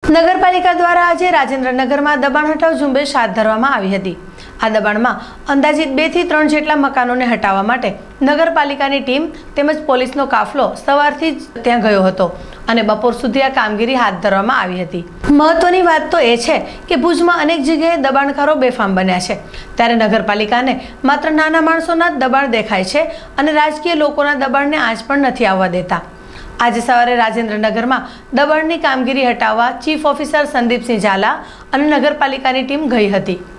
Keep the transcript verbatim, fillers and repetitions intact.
નગરપાલિકા દ્વારા આજે રાજેન્દ્રનગરમાં દબાણ હટાવ ઝુંબેશ હાથ ધરવામાં આવી હતી। આ દબાણમાં અંદાજિત બે થી ત્રણ જેટલા મકાનોને હટાવવા માટે નગરપાલિકાની ટીમ તેમજ પોલીસનો કાફલો સવારથી જ ત્યાં ગયો હતો અને બપોર સુધી આ કામગીરી હાથ ધરવામાં આવી હતી। મહત્વની વાત તો એ છે કે ભુજમાં અનેક જગ્યાએ દબાણકારો બેફામ બન્યા છે, ત્યારે નગરપાલિકાને માત્ર નાના માણસોના જ દબાણ દેખાય છે અને રાજકીય લોકોના દબાણને આંચ પણ નથી આવવા દેતા। આજે સવારે રાજેન્દ્રનગરમાં દબાણની કામગીરી હટાવવા ચીફ ઓફિસર સંદીપસિંહ ઝાલા અને નગરપાલિકાની ટીમ ગઈ હતી।